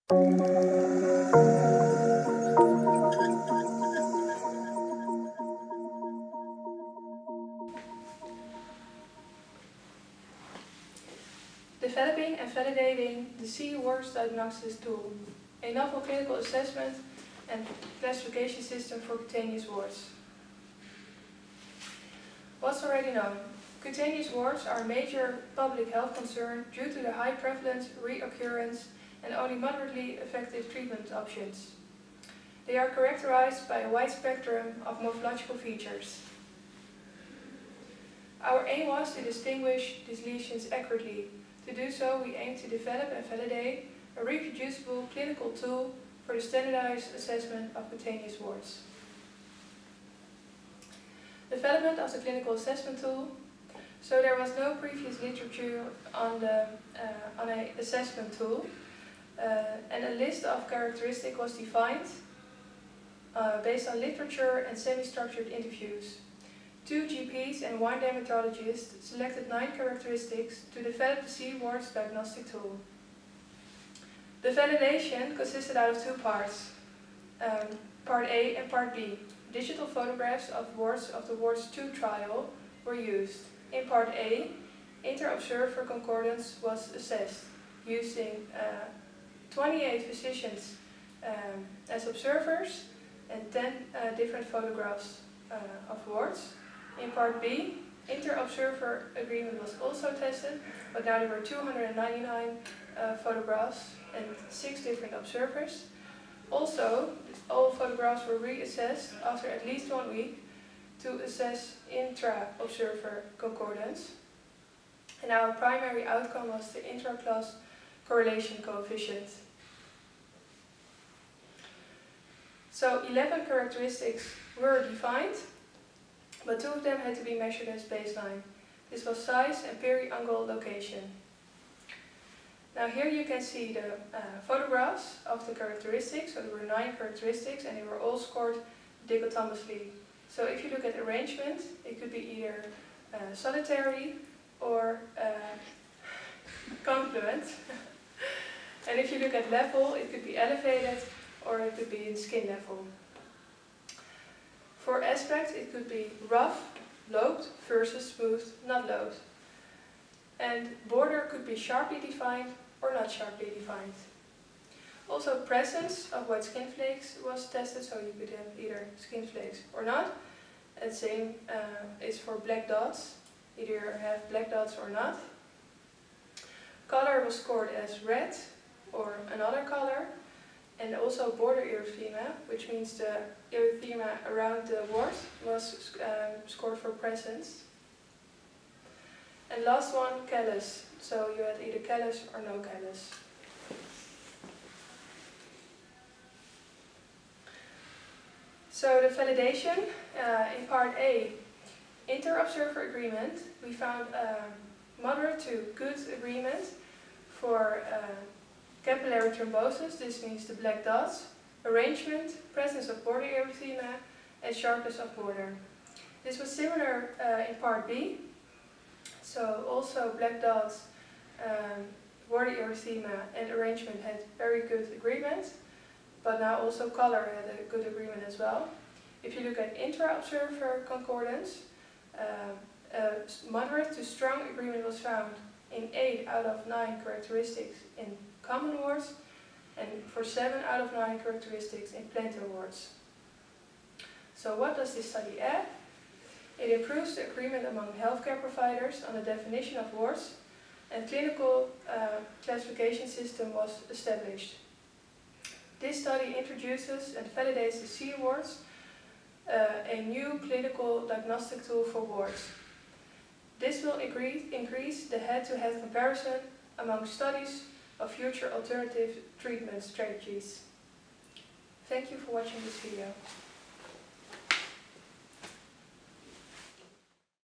Developing and validating the C-Warts diagnostics tool, a novel clinical assessment and classification system for cutaneous warts. What's already known? Cutaneous warts are a major public health concern due to the high prevalence, reoccurrence, and only moderately effective treatment options. They are characterized by a wide spectrum of morphological features. Our aim was to distinguish these lesions accurately. To do so, we aim to develop and validate a reproducible clinical tool for the standardized assessment of cutaneous warts. Development of the clinical assessment tool. So there was no previous literature on an assessment tool, and a list of characteristics was defined based on literature and semi-structured interviews. 2 GPs and 1 dermatologist selected 9 characteristics to develop the C-Warts diagnostic tool. The validation consisted out of 2 parts, Part A and Part B. Digital photographs of the WARTS 2 trial were used. In Part A, inter-observer concordance was assessed using 28 physicians as observers and 10 different photographs of warts. In Part B, inter-observer agreement was also tested, but now there were 299 photographs and 6 different observers. Also, all photographs were reassessed after at least 1 week to assess intra-observer concordance. And our primary outcome was the intra-class correlation coefficient. So 11 characteristics were defined, but 2 of them had to be measured as baseline. This was size and periangle location. Now here you can see the photographs of the characteristics. So there were 9 characteristics and they were all scored dichotomously. So if you look at arrangement, it could be either solitary or confluent. And if you look at level, it could be elevated or it could be in skin level. For aspect, it could be rough, lobed versus smooth, not lobed. And border could be sharply defined or not sharply defined. Also, presence of white skin flakes was tested, so you could have either skin flakes or not. And same is for black dots, either have black dots or not. Color was scored as red or another color. And also border erythema, which means the erythema around the wart, was scored for presence. And last one, callus. So you had either callus or no callus. So the validation, in Part A, inter-observer agreement, we found moderate to good agreement for capillary thrombosis, this means the black dots, arrangement, presence of border erythema, and sharpness of border. This was similar in Part B, so also black dots, border erythema and arrangement had very good agreement, but now also color had a good agreement as well. If you look at intra-observer concordance, moderate to strong agreement was found in 8 out of 9 characteristics in common warts and for 7 out of 9 characteristics in plantar warts. So what does this study add? It improves the agreement among healthcare providers on the definition of warts, and clinical classification system was established. This study introduces and validates the C-Warts, a new clinical diagnostic tool for warts. This will increase the head-to-head comparison among studies of future alternative treatment strategies. Thank you for watching this video.